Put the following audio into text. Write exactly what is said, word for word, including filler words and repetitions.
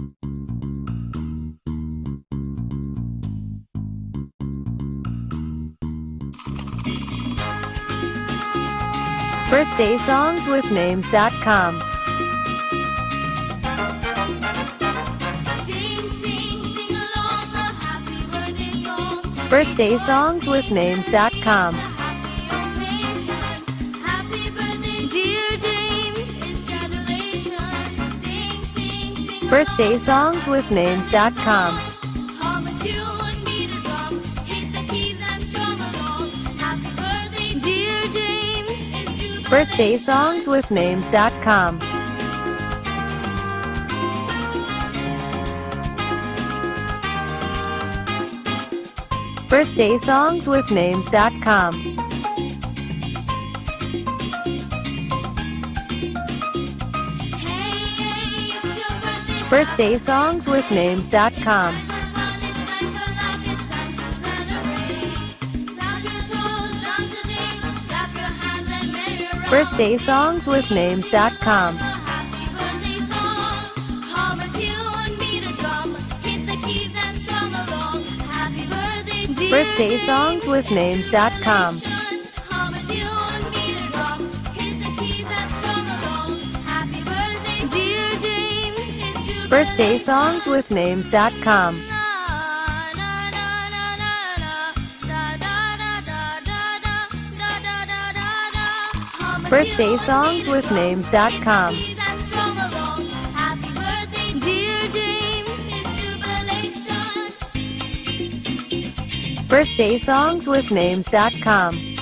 birthday songs with names dot com. Sing, sing, sing along a happy birthday song. birthday songs with names dot com. Happy birthday, dear James. It's graduation. Sing, sing, sing birthday songs with names dot com. hum a tune, beat a drum, hit the keys and strum along. Happy birthday, dear James. It's jubilation. birthday songs with names dot com. birthday songs with names dot com. Hey, it's your birthday. birthday songs with names dot com. It's time for life, it's time to celebrate. Tap your toes, dance a jig, clap your hands and merry round. birthday songs with names dot com. Happy birthday song, hum a tune, beat a drum, hit the keys and strum along. Happy birthday, dear birthday songs with names dot com. hum a tune, beat a drum, hit the keys and strum along. Happy birthday, dear James. It's your birthday songs with names dot com. birthday songs with names dot com. Happy birthday, dear James. It's jubilation. birthday songs with names dot com.